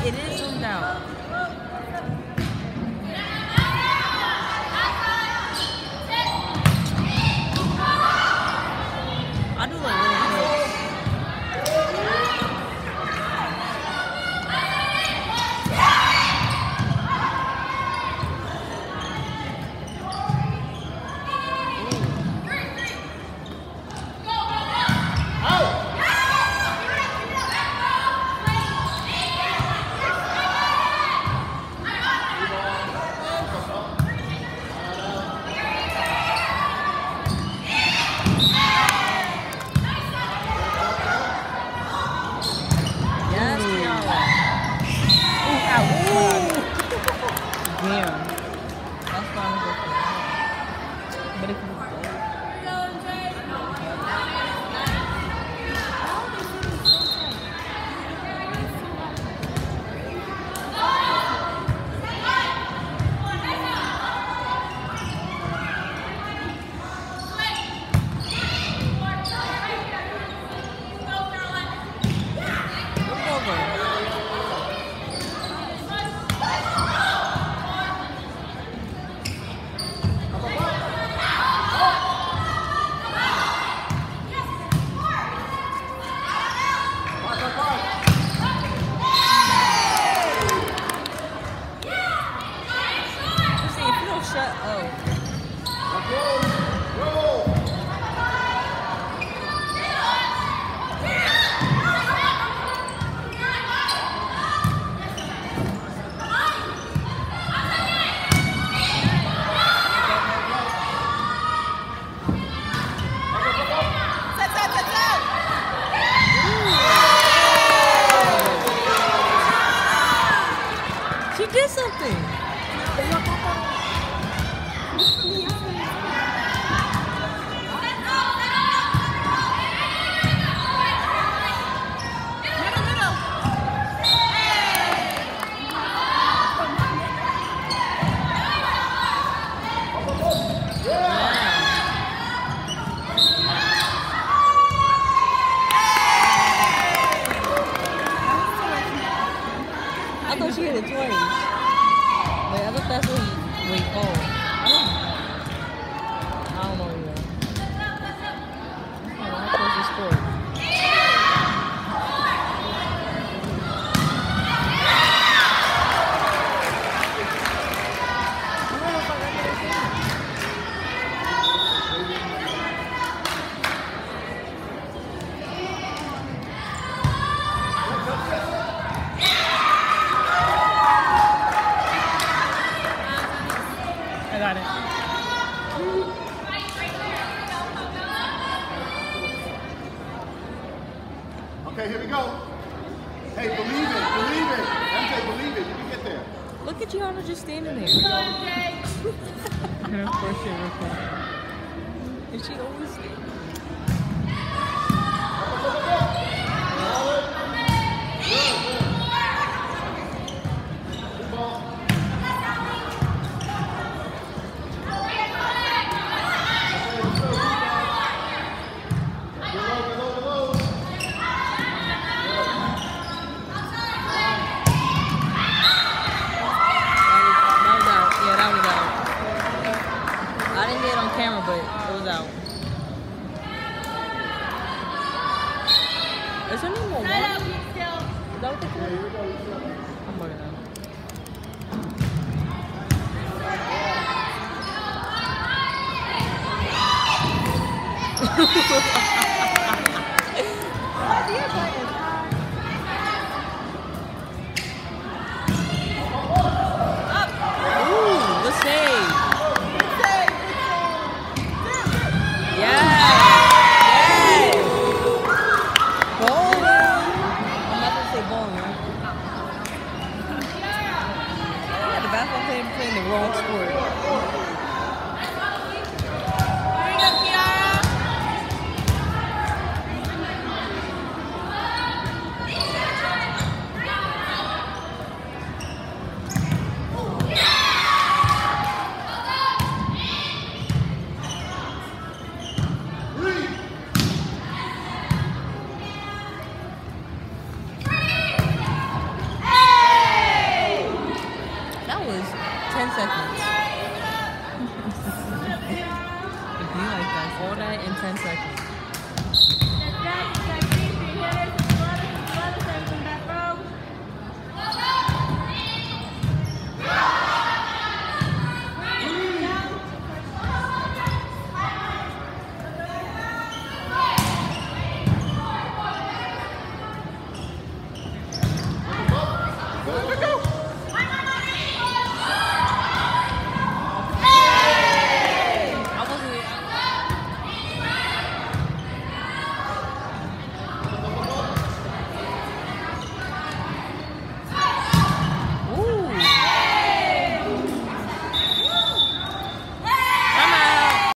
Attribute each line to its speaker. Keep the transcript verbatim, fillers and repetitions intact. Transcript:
Speaker 1: It is zoomed out. I do like little clips.
Speaker 2: Okay, here we go. Hey, believe it, believe it. M J, believe it. You can get there.
Speaker 1: Look at Gianna just standing there. And of course you're recording. And she always camera, but it was out. Is there any more water? Is that what they call it? I'm bugging out.